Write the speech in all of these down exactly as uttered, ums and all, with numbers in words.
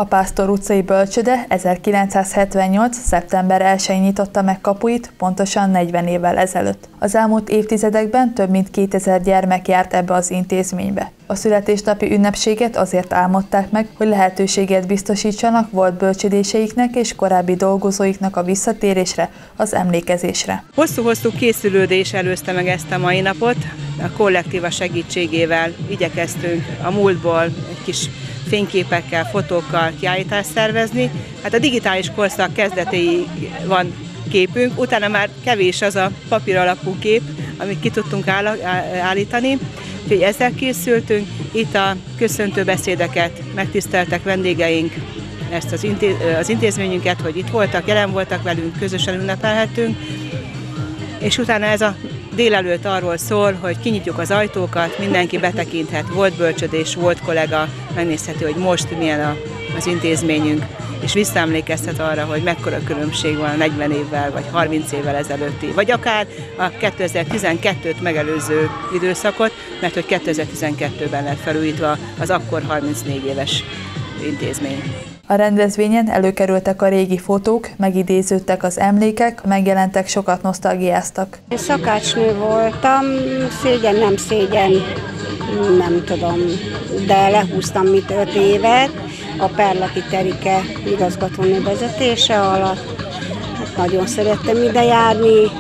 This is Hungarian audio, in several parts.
A Pásztor utcai bölcsőde ezerkilencszázhetvennyolc. szeptember elsején nyitotta meg kapuit, pontosan negyven évvel ezelőtt. Az elmúlt évtizedekben több mint kétezer gyermek járt ebbe az intézménybe. A születésnapi ünnepséget azért álmodták meg, hogy lehetőséget biztosítsanak volt bölcsődéseiknek és korábbi dolgozóiknak a visszatérésre, az emlékezésre. Hosszú-hosszú készülődés előzte meg ezt a mai napot. A kollektíva segítségével igyekeztünk a múltból egy kis fényképekkel, fotókkal kiállítást szervezni. Hát a digitális korszak kezdetéig van képünk, utána már kevés az a papír alapú kép, amit ki tudtunk állítani. Úgyhogy ezzel készültünk. Itt a köszöntő beszédeket megtiszteltek vendégeink, ezt az, intéz, az intézményünket, hogy itt voltak, jelen voltak velünk, közösen ünnepelhettünk. És utána ez a délelőtt arról szól, hogy kinyitjuk az ajtókat, mindenki betekinthet, volt bölcsödés, volt kollega, megnézheti, hogy most milyen a, az intézményünk, és visszaemlékezhet arra, hogy mekkora különbség van negyven évvel, vagy harminc évvel ezelőtti, vagy akár a kétezer-tizenkettőt megelőző időszakot, mert hogy kétezer-tizenkettőben lett felújítva az akkor harmincnégy éves intézmény. A rendezvényen előkerültek a régi fotók, megidéződtek az emlékek, megjelentek, sokat nosztalgiáztak. Én szakácsnő voltam, szégyen, nem szégyen, nem tudom, de lehúztam mit öt évet a Perlaki Terike igazgatónő vezetése alatt. Hát nagyon szerettem ide járni.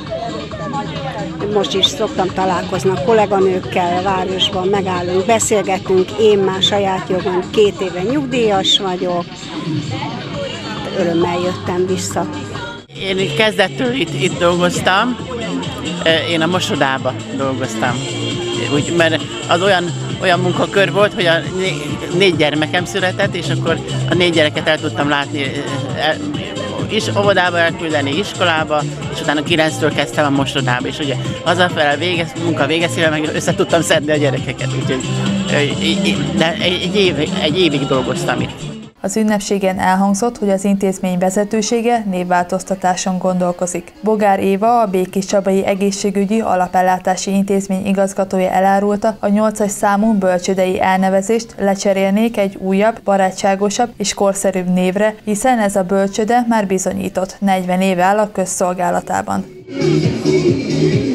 Most is szoktam találkozni a kolléganőkkel a városban, megállunk, beszélgetünk, én már saját jogon két éve nyugdíjas vagyok, örömmel jöttem vissza. Én kezdettől itt, itt dolgoztam, én a mosodában dolgoztam, úgy, mert az olyan, olyan munkakör volt, hogy a négy gyermekem született, és akkor a négy gyereket el tudtam látni, el, is óvodába elküldeni, iskolába, és utána kilenctől kezdtem a mosodába, és ugye hazafele végez, munka végeztével meg össze tudtam szedni a gyerekeket, úgyhogy de egy, év, egy évig dolgoztam itt. Az ünnepségen elhangzott, hogy az intézmény vezetősége névváltoztatáson gondolkozik. Bogár Éva, a Békéscsabai Egészségügyi Alapellátási Intézmény igazgatója elárulta, a nyolcas számú bölcsődei elnevezést lecserélnék egy újabb, barátságosabb és korszerűbb névre, hiszen ez a bölcsőde már bizonyított, negyven éve áll a közszolgálatában.